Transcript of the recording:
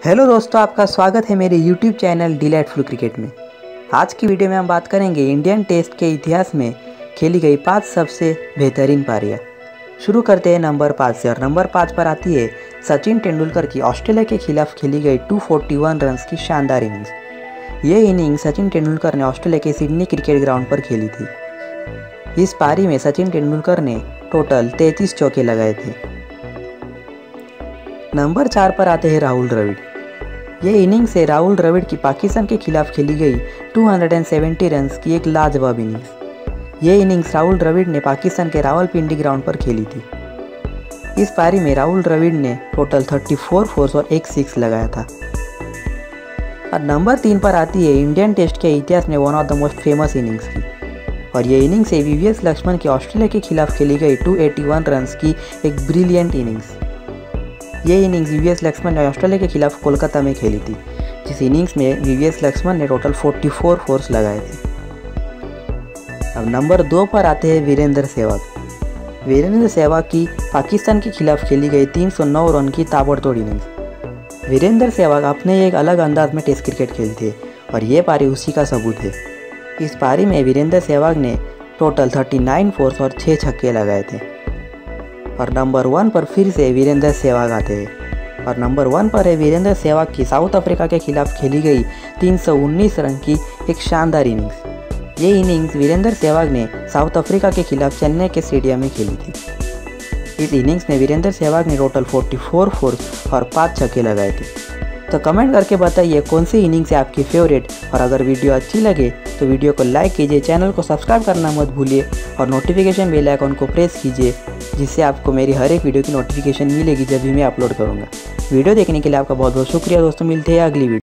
Hello दोस्तों, आपका स्वागत है मेरे YouTube चैनल डिलाइटफुल क्रिकेट में। आज की वीडियो में हम बात करेंगे इंडियन टेस्ट के इतिहास में खेली गई 5 सबसे बेहतरीन पारियां। शुरू करते हैं नंबर 5 से और नंबर 5 पर आती है सचिन तेंदुलकर की ऑस्ट्रेलिया के खिलाफ खेली गई 241 रन्स की शानदार इनिंग्स। ये इनिंग्स सचिन तेंदुलकर ने ऑस्ट्रेलिया के सिडनी क्रिकेट ग्राउंड पर खेली थी। इस पारी में सचिन तेंदुलकर ने टोटल 33 चौके लगाए थे। नंबर 4 पर आते हैं राहुल द्रविड़। ये इनिंग्स है राहुल द्रविड़ की पाकिस्तान के खिलाफ खेली गई 270 रन्स की एक लाजवाब इनिंग्स। ये इनिंग्स राहुल द्रविड़ ने पाकिस्तान के रावलपिंडी ग्राउंड पर खेली थी। इस पारी में राहुल द्रविड़ ने टोटल 34 फोर्स और 1 सिक्स लगाया था। और नंबर 3 पर आती है इंडियन टेस्ट के इतिहास में one of the most famous innings की, और ये इनिंग्स है वीवीएस लक्ष्मण की ऑस्ट्रेलिया के खिलाफ खेली गई 281 रन्स की एक ब्रिलियंट इनिंग्स। ये इनिंग्स वीवीएस लक्ष्मण ने ऑस्ट्रेलिया के खिलाफ कोलकाता में खेली थी, जिस इनिंग्स में वीवीएस लक्ष्मण ने टोटल 44 फोर्स लगाए थे। अब नंबर 2 पर आते हैं वीरेंद्र सहवाग। वीरेंद्र सहवाग की पाकिस्तान के खिलाफ खेली गई 309 रन की ताबड़तोड़ इनिंग्स। वीरेंद्र सहवाग अपने एक अलग अंदाज में टेस्ट क्रिकेट खेलते हैं और ये पारी उसी का सबूत है। इस पारी में वीरेंद्र सहवाग ने टोटल 39 फोर्स और 6 छक्के लगाए थे। और नंबर 1 पर फिर से वीरेंद्र सहवाग आते हैं और नंबर 1 पर है वीरेंद्र सहवाग की साउथ अफ्रीका के खिलाफ खेली गई 319 रन की एक शानदार इनिंग्स। ये इनिंग्स वीरेंद्र सहवाग ने साउथ अफ्रीका के खिलाफ चेन्नई के स्टेडियम में खेली थी। इस इनिंग्स में वीरेंद्र सहवाग ने टोटल 44 फोर्स और 5 छक्के लगाए थे। तो कमेंट करके बताइए कौन सी इनिंग्स है आपकी फेवरेट, और अगर वीडियो अच्छी लगे तो वीडियो को लाइक कीजिए, चैनल को सब्सक्राइब करना मत भूलिए और नोटिफिकेशन बेल आइकन को प्रेस कीजिए, जिससे आपको मेरी हर एक वीडियो की नोटिफिकेशन मिलेगी जब भी मैं अपलोड करूँगा। वीडियो देखने के लिए आपका बहुत बहुत शुक्रिया दोस्तों। मिलते हैं अगली वीडियो।